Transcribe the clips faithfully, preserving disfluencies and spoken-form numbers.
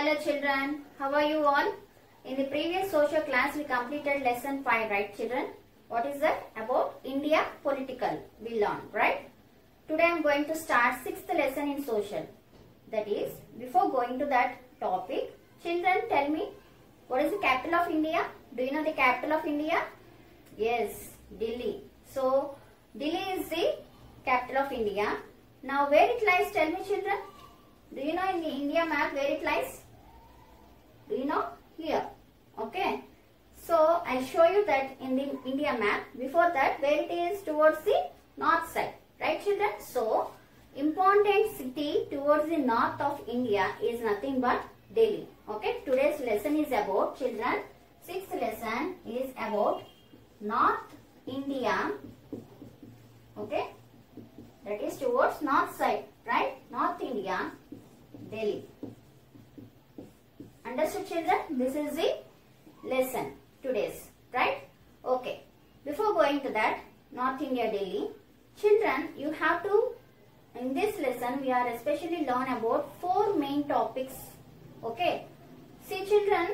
Hello children, how are you all? In the previous social class we completed lesson five, right children? What is that? About India political we learned, right? Today I am going to start sixth lesson in social. That is, before going to that topic, children tell me, what is the capital of India? Do you know the capital of India? Yes, Delhi. So, Delhi is the capital of India. Now where it lies, tell me children? Do you know in the India map where it lies? Do you know? Here. Okay. So, I show you that in the India map. Before that, where it is towards the north side. Right children? So, important city towards the north of India is nothing but Delhi. Okay. Today's lesson is about children. Sixth lesson is about North India. Okay. That is towards north side. Right? North India. Delhi. Understood children? This is the lesson today's, right? Okay. Before going to that, North India, Delhi, children, you have to, in this lesson, we are especially learn about four main topics. Okay. See children,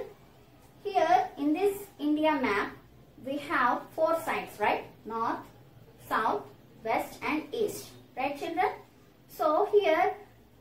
here in this India map, we have four sides, right? North, South, West and East. Right children? So here,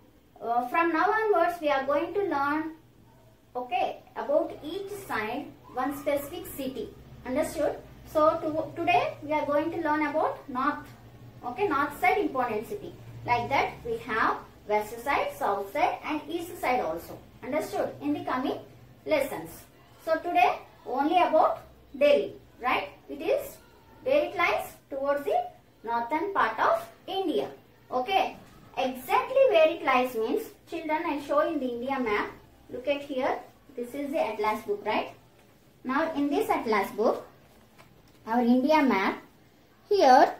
uh, from now onwards, we are going to learn okay, about each side one specific city. Understood? So to, today we are going to learn about north. Okay, north side important city. Like that we have west side, south side and east side also. Understood? In the coming lessons. So today only about Delhi. Right? It is where it lies towards the northern part of India. Okay. Exactly where it lies means, children, I show in the India map. Look at here. This is the atlas book, right? Now in this atlas book, our India map, here,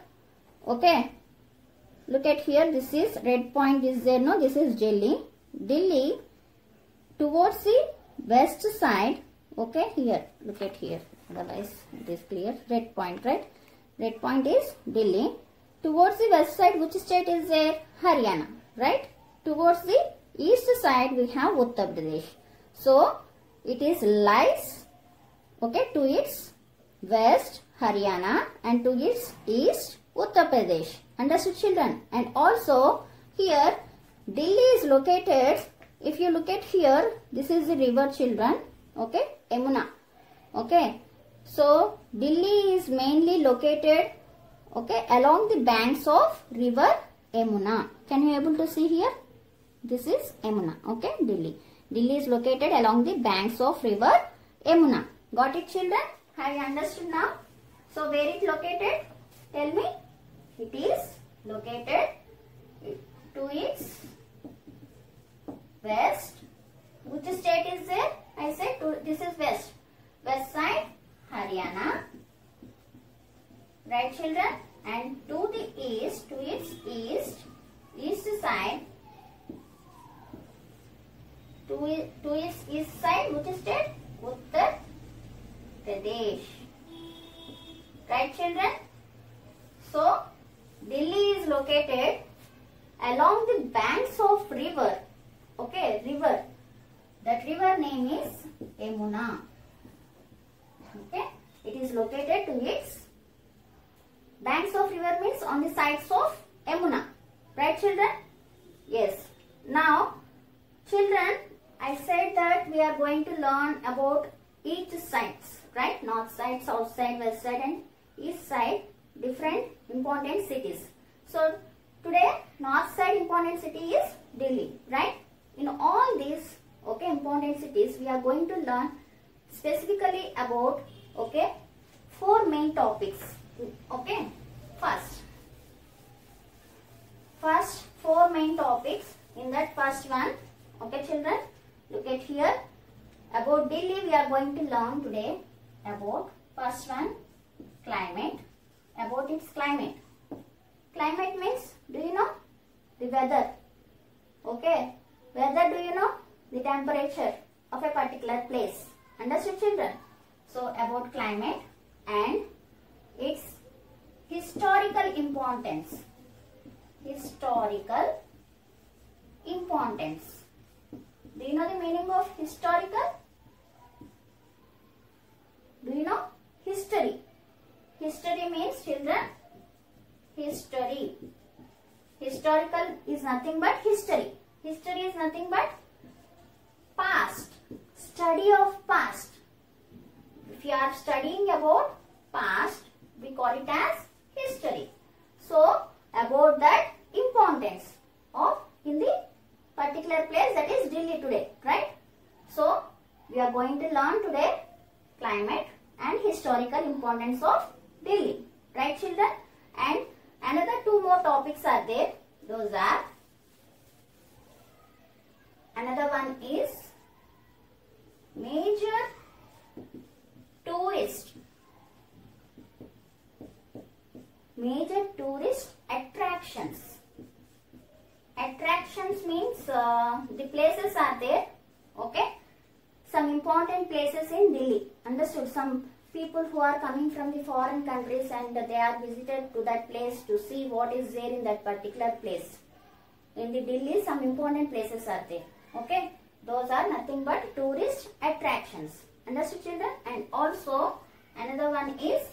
okay, look at here, this is red point is there, no, this is Delhi. Delhi towards the west side, okay, here, look at here, otherwise it is clear, red point, right? Red point is Delhi. Towards the west side, which state is there? Haryana, right? Towards the east side, we have Uttar Pradesh. So, it is lies, okay, to its west, Haryana, and to its east, Uttar Pradesh. Understood children? And also, here, Delhi is located, if you look at here, this is the river children, okay, Yamuna, okay. So, Delhi is mainly located, okay, along the banks of river Yamuna. Can you able to see here? This is Yamuna, okay, Delhi. Delhi is located along the banks of river Yamuna. Got it children? Have you understood now? So where it located? Tell me. It is located to its west. Which state is there? I said to, this is west. West side Haryana. Right children? And to the east, to its east, east side, to, to its east side, which state? Uttar Pradesh. Right children? So, Delhi is located along the banks of river. Okay, river. That river name is Yamuna. Okay, it is located to its banks of river means on the sides of Yamuna. Right children? Yes. Now, children, I said that we are going to learn about each sides. Right? North side, south side, west side and east side. Different important cities. So, today north side important city is Delhi. Right? In all these okay, important cities, we are going to learn specifically about okay, four main topics. Okay, first, first four main topics. In that first one, okay children, look at here. About Delhi, we are going to learn today about first one, climate. About its climate. Climate means, do you know? The weather. Okay, weather, do you know? The temperature of a particular place. Understood children? So, about climate and its historical importance. Historical importance. Do you know the meaning of historical? Do you know? History. History means, children, history. Historical is nothing but history. History is nothing but past. Study of past. If you are studying about past, we call it as history. So, about that importance of in the particular place, that is Delhi today, right? So, we are going to learn today climate and historical importance of Delhi, right children? And another two more topics are there. Those are, another one is major tourist, major tourist attractions. Attractions means uh, the places are there, okay? Some important places in Delhi. Understood? Some people who are coming from the foreign countries and they are visited to that place to see what is there in that particular place. In the Delhi, some important places are there, okay? Those are nothing but tourist attractions. Understood, children? And also another one is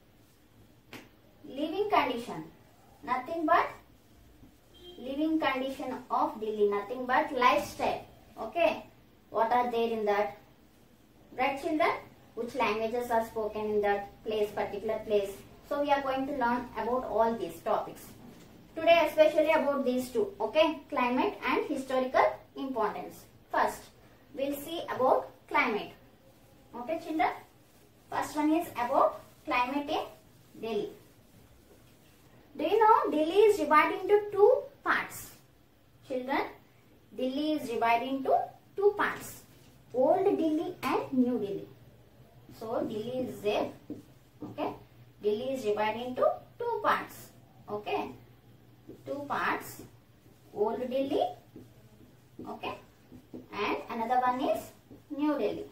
living condition. Nothing but living condition of Delhi. Nothing but lifestyle. Okay. What are there in that? Right, children? Which languages are spoken in that place, particular place. So we are going to learn about all these topics. Today especially about these two. Okay. Climate and historical importance. First, we'll see about climate. Okay, children? First one is about climate in Delhi. Do you know Delhi is divided into two parts? Children, Delhi is divided into two parts. Old Delhi and New Delhi. So, Delhi is there. Okay. Delhi is divided into two parts. Okay. Two parts. Old Delhi. Okay. And another one is New Delhi.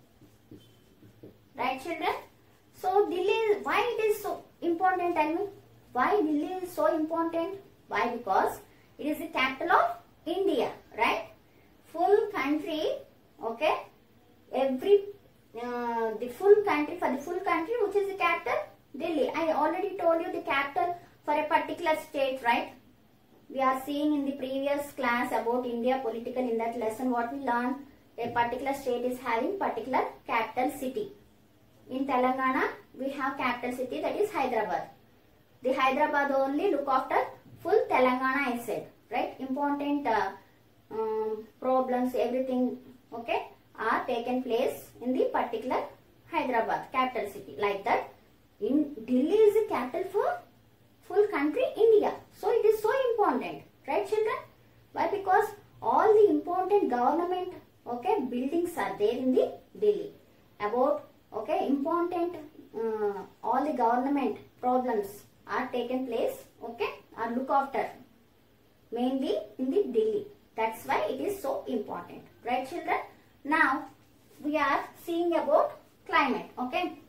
Right, children? So, Delhi, why it is so important? Tell me. Why Delhi is so important? Why? Because it is the capital of India, right? Full country, okay? Every, uh, the full country, for the full country, which is the capital? Delhi. I already told you the capital for a particular state, right? We are seeing in the previous class about India political. In that lesson, what we learned, a particular state is having particular capital city. In Telangana, we have capital city, that is Hyderabad. The Hyderabad only look after full Telangana, I said, right? Important uh, um, problems, everything, okay, are taken place in the particular Hyderabad, capital city. Like that, in Delhi is the capital for full country, India. So, it is so important, right, children? Why? Because all the important government, okay, buildings are there in the Delhi. About, okay, important, uh, all the government problems are taken place, okay, are look after mainly in the Delhi. That's why it is so important, right, children? Now, we are seeing about climate, okay.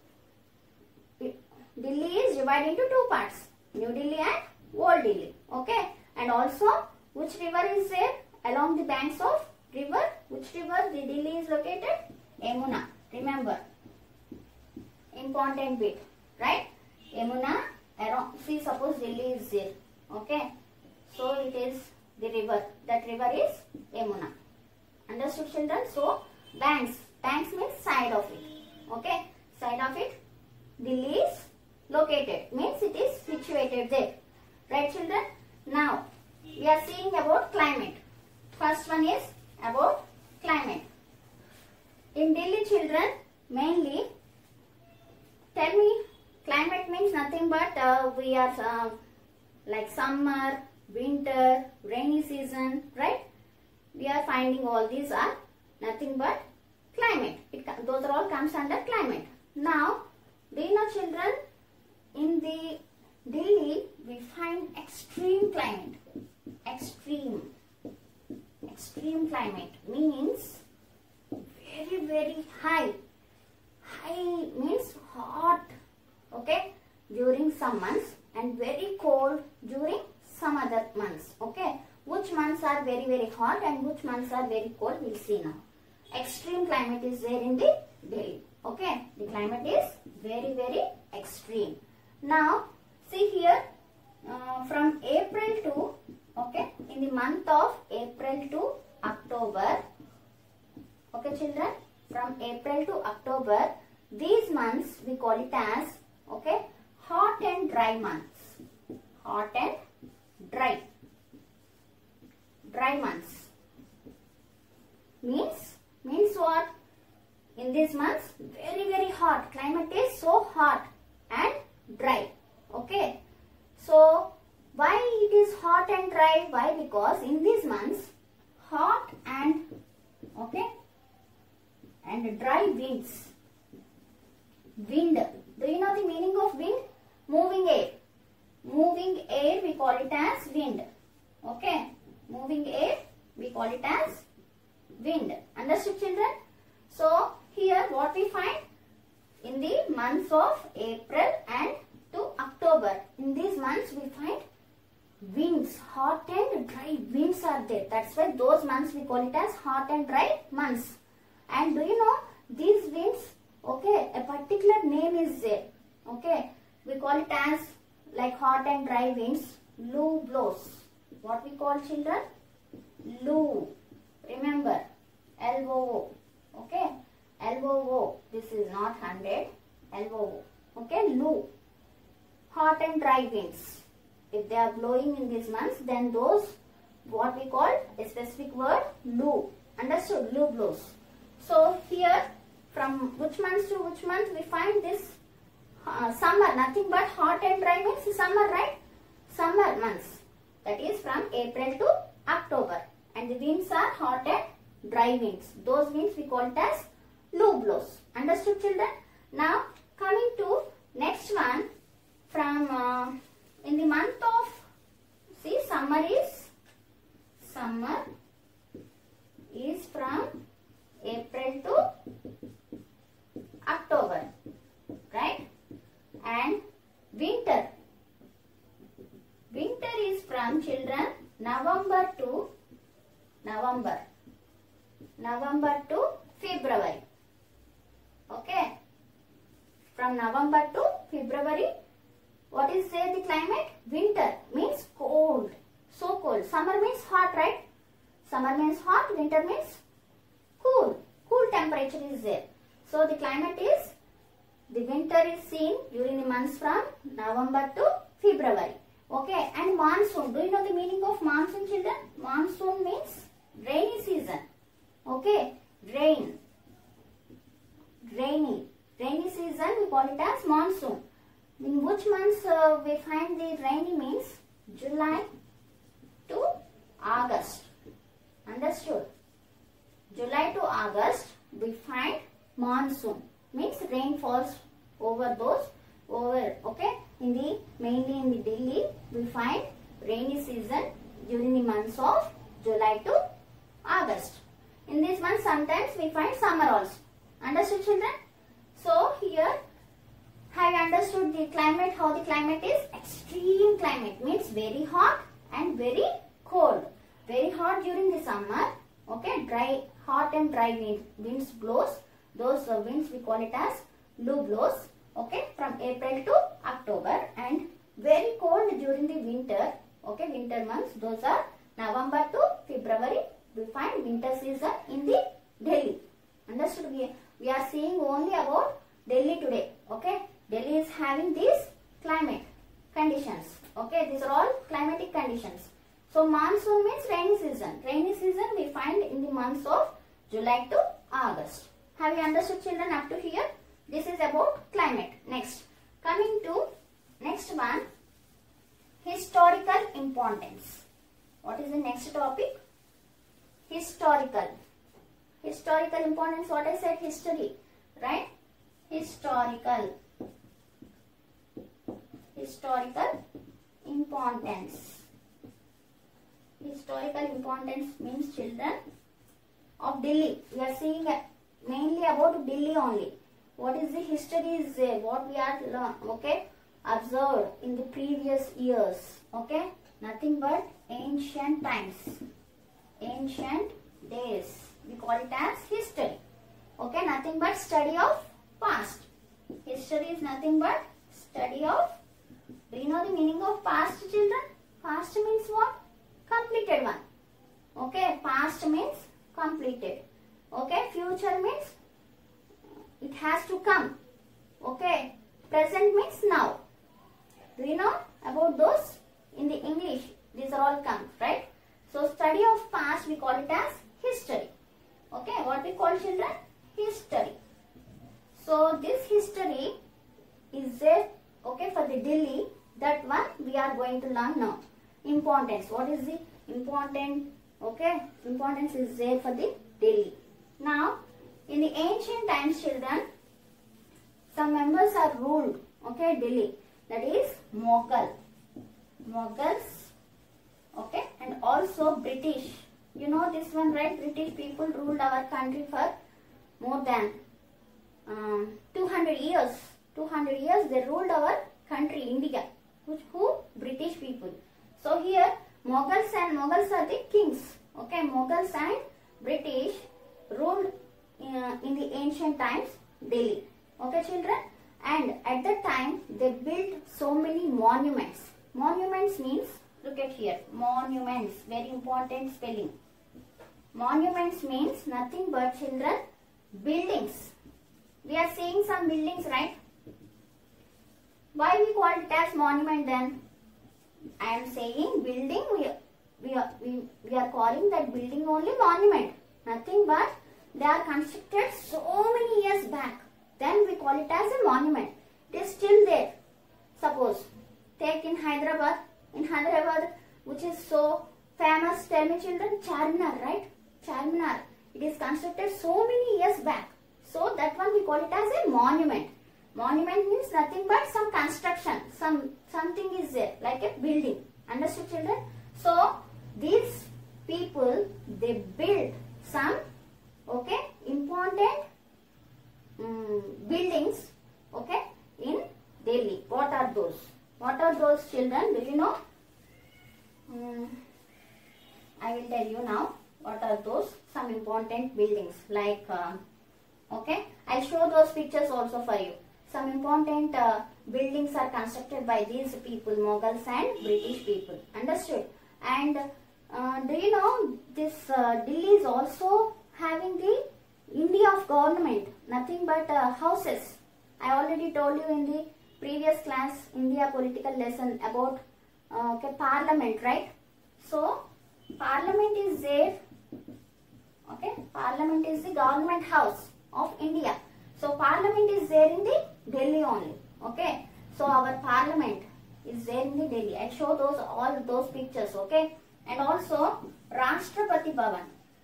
Delhi is divided into two parts, New Delhi and Old Delhi, okay. And also, which river is there along the banks of river? Which river the Delhi is located? Yamuna. Remember, important bit, right? Yamuna. Around, see, suppose Delhi is there, okay. So, it is the river. That river is Yamuna. Understood, children? So, banks. Banks means side of it, okay. Side of it, Delhi is located. Means it is situated there. Right, children? Now, we are seeing about climate. First one is about climate. In Delhi, children, mainly, tell me, climate means nothing but uh, we are uh, like summer, winter, rainy season, right? We are finding all these are nothing but climate. It, those are all comes under climate. Now, do you know, children, in the Delhi we find extreme climate. Extreme. Extreme climate means very very high. High means hot, okay, during some months and very cold during some other months, okay. which months are very very hot and which months are very cold. We'll see now. Extreme climate is there in the Delhi. Okay, the climate is very very extreme. Now see here, uh, from April to, okay, in the month of April to October, okay children, from April to October, these months we call it as, okay, hot and dry months. Hot and dry. Dry months. Means, means what? In these months, very very hot. Climate is so hot and dry. Okay. So, why it is hot and dry? Why? Because in these months, hot and, okay, and dry winds. Wind. Do you know the meaning of wind? Moving air. Moving air we call it as wind. Okay. Moving air we call it as wind. Understood children? So here what we find? In the months of April and to October, in these months we find winds, hot and dry winds are there. That's why those months we call it as hot and dry months. And do you know these winds, okay, a particular name is there. Okay, we call it as like hot and dry winds, Loo blows. What we call children? Loo. Remember, L O O. Okay, L O O. This is not hundred. L O O. Okay, Loo. Hot and dry winds. If they are blowing in these months, then those what we call a specific word, Loo. Understood? Loo blows. So here, from which months to which month we find this uh, summer? Nothing but hot and dry means summer, right? Summer months. That is from April to October. And the winds are hot and dry winds. Those winds we call it as Loo blows. Understood children? Now coming to next one, from uh, in the month of, see, summer is, summer is from April to October, right? And winter, winter is from children November to November, November to February. Okay, from November to February, what is there the climate? Winter means cold, so cold. Summer means hot, right? Summer means hot, winter means cool, cool temperature is there. So the climate is, the winter is seen during the months from November to February. Okay, and monsoon. Do you know the meaning of monsoon children? Monsoon means rainy season. Okay, rain, rainy, rainy season we call it as monsoon. In which months uh, we find the rainy means July to August. Understood? July to August we find monsoon, means rain falls over those, over, okay, in the, mainly in the Delhi we find rainy season during the months of July to August. In these months sometimes we find summer also. Understood children? So here, have you understood the climate, how the climate is? Extreme climate means very hot and very cold. Very hot during the summer, okay, dry, hot and dry wind, winds blows. Those uh, winds we call it as Loo blows, okay, from April to October, and very cold during the winter, okay, winter months. Those are November to February. We find winter season in the Delhi. Understood? We, we are seeing only about Delhi today, okay. Delhi is having these climate conditions, okay. These are all climatic conditions. So monsoon means rainy season. Rainy season we find in the months of July to August. Have you understood children up to here? This is about climate. Next, coming to next one, historical importance. What is the next topic? Historical. Historical importance, what I said, history, right? Historical. Historical importance. Historical importance means children of Delhi. We are seeing mainly about Delhi only. What is the history is there? What we are, okay, observed in the previous years. Okay, nothing but ancient times, ancient days. We call it as history. Okay, nothing but study of past. History is nothing but study of. Do you know the meaning of past, children? Past means what? Completed one. Okay, past means completed. Okay, future means it has to come. Okay, present means now. Do you know about those? In the English, these are all come, right? So, study of past, we call it as history. Okay, what we call, children? History. So, this history is there, okay, for the Delhi. That one we are going to learn now. Importance. What is the important? Okay, importance is there for the Delhi. Now, in the ancient times, children, some members are ruled, okay, Delhi. That is Mughal. Mughals, okay, and also British. You know this one, right? British people ruled our country for more than um, two hundred years. two hundred years they ruled our country, India. Which, who? British people. So here, Mughals and Mughals are the kings. Okay, Mughals and British ruled uh, in the ancient times Delhi. Okay, children? And at that time, they built so many monuments. Monuments means, look at here, monuments, very important spelling. Monuments means nothing but, children, buildings. We are seeing some buildings, right? Why we call it as monument then? I am saying building, we, we, are, we, we are calling that building only monument. Nothing but they are constructed so many years back. Then we call it as a monument. It is still there. Suppose, take in Hyderabad, in Hyderabad, which is so famous, tell me children, Charminar, right? Charminar. It is constructed so many years back. So that one we call it as a monument. Monument means nothing but some construction, some something is there, like a building. Understood, children? So, these people, they build some, okay, important um, buildings, okay, in Delhi. What are those? What are those, children? Do you know? Um, I will tell you now. What are those? Some important buildings, like, uh, okay, I'll show those pictures also for you. Some important uh, buildings are constructed by these people, Mughals and British people. Understood? And uh, do you know this uh, Delhi is also having the India of government, nothing but uh, houses. I already told you in the previous class, India political lesson about uh, okay, parliament, right? So, parliament is there. Okay, parliament is the government house of India. So, parliament is there in the Delhi only. Okay. So, our parliament is there in the Delhi. I show those all those pictures. Okay. And also, Rashtrapati Bhavan.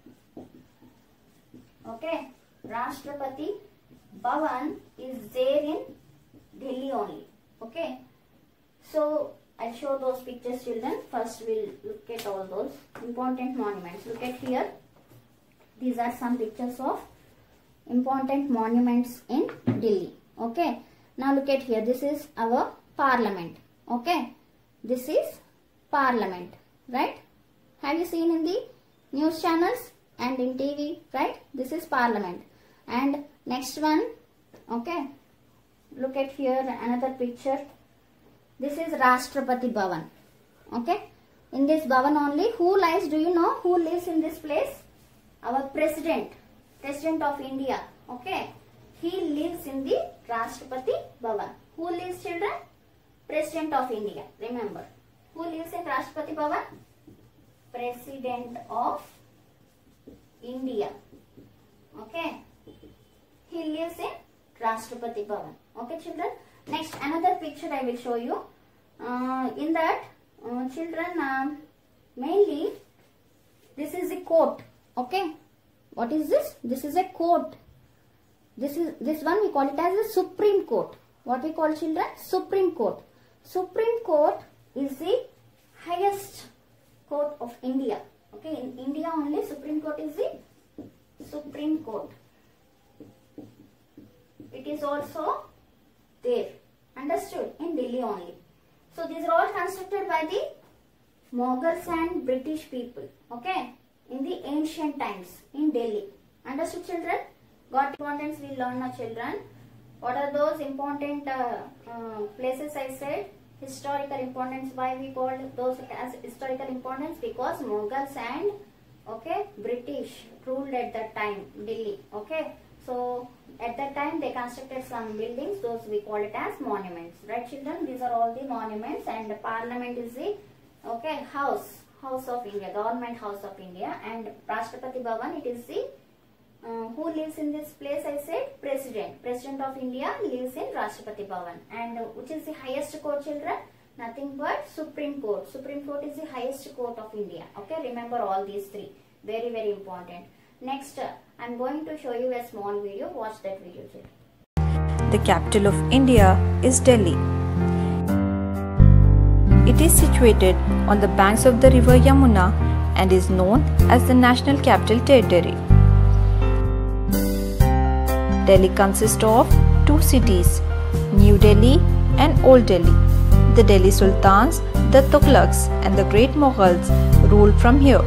Okay. Rashtrapati Bhavan is there in Delhi only. Okay. So, I'll show those pictures, children. First, we'll look at all those important monuments. Look at here. These are some pictures of important monuments in Delhi. Okay. Now look at here. This is our parliament. Okay. This is parliament. Right. Have you seen in the news channels and in T V? Right. This is parliament. And next one. Okay. Look at here another picture. This is Rashtrapati Bhavan. Okay. In this Bhavan only, who lies? Do you know who lives in this place? Our president. President of India, okay, he lives in the Rashtrapati Bhavan. Who lives, children? President of India, remember. Who lives in Rashtrapati Bhavan? President of India, okay. He lives in Rashtrapati Bhavan, okay, children. Next, another picture I will show you. Uh, in that, uh, children, um, mainly, this is the court, okay. What is this? This is a court. This is this one we call it as the Supreme Court. What we call, children? Supreme Court. Supreme Court is the highest court of India. Okay, in India only Supreme Court is the Supreme Court. It is also there. Understood? In Delhi only. So these are all constructed by the Mughals and British people, okay, in the ancient times in Delhi. Understood, children? Got importance we learn now, children. What are those important uh, uh, places I said? Historical importance. Why we called those as historical importance? Because Mughals and okay British ruled at that time Delhi. Okay, so at that time they constructed some buildings. Those we call it as monuments, right, children? These are all the monuments, and the Parliament is the okay house house of India, government house of India, and Rashtrapati Bhavan, it is the Uh, who lives in this place? I said President. President of India lives in Rashtrapati Bhavan. And uh, which is the highest court, children? Nothing but Supreme Court. Supreme Court is the highest court of India. Okay, remember all these three. Very, very important. Next, uh, I am going to show you a small video. Watch that video, children. The capital of India is Delhi. It is situated on the banks of the river Yamuna and is known as the National Capital Territory. Delhi consists of two cities, New Delhi and Old Delhi. The Delhi Sultans, the Tughlaqs and the great Mughals ruled from here.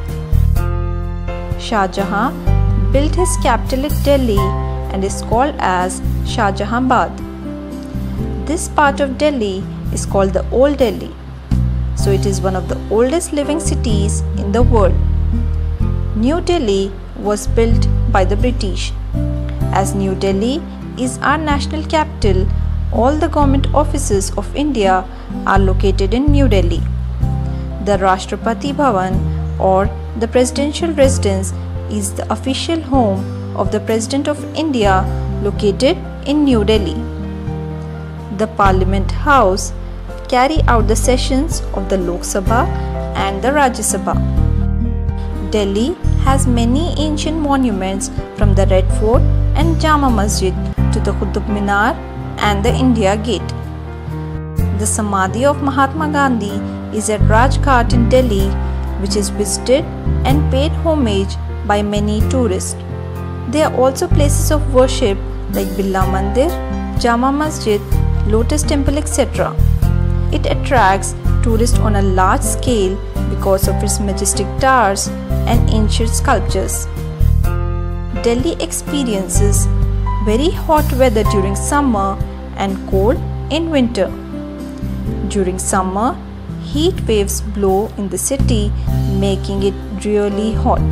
Shah Jahan built his capital at Delhi and is called as Shahjahanabad. This part of Delhi is called the Old Delhi. So it is one of the oldest living cities in the world. New Delhi was built by the British. As New Delhi is our national capital, all the government offices of India are located in New Delhi. The Rashtrapati Bhavan, or the presidential residence, is the official home of the President of India, located in New Delhi. The Parliament House carry out the sessions of the Lok Sabha and the Rajya Sabha. Delhi has many ancient monuments, from the Red Fort and Jama Masjid to the Qutub Minar and the India Gate. The Samadhi of Mahatma Gandhi is at Rajghat in Delhi, which is visited and paid homage by many tourists. There are also places of worship like Birla Mandir, Jama Masjid, Lotus Temple, et cetera. It attracts tourists on a large scale because of its majestic towers and ancient sculptures. Delhi experiences very hot weather during summer and cold in winter. During summer, heat waves blow in the city, making it really hot.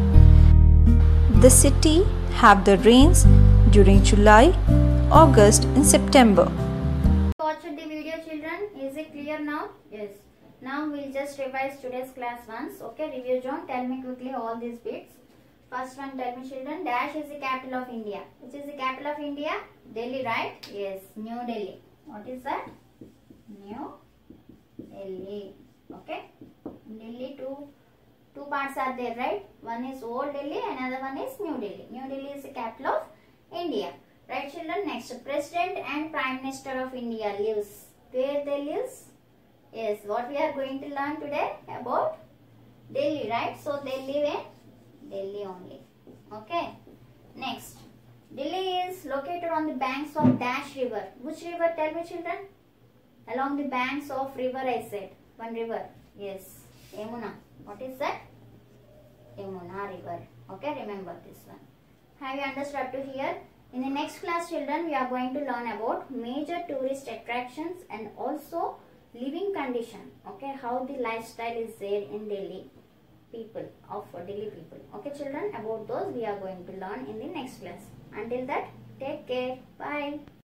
The city have the rains during July, August and September. Watch the video, children. Is it clear now? Yes. Now we'll just revise today's class once. Okay, review John. Tell me quickly all these bits. First one, tell me, children. Dash is the capital of India. Which is the capital of India? Delhi, right? Yes. New Delhi. What is that? New Delhi. Okay. Delhi, two two parts are there, right? One is Old Delhi, another one is New Delhi. New Delhi is the capital of India. Right, children? Next, President and Prime Minister of India lives. Where they lives? Yes, what we are going to learn today about Delhi, right? So they live in Delhi only. Okay. Next, Delhi is located on the banks of Dash River. Which river? Tell me, children. Along the banks of river, I said. One river. Yes. Yamuna. What is that? Yamuna river. Okay, remember this one. Have you understood up to here? In the next class, children, we are going to learn about major tourist attractions and also living condition. Okay, how the lifestyle is there in Delhi people, of Delhi people. Okay, children, about those we are going to learn in the next class. Until that, take care. Bye.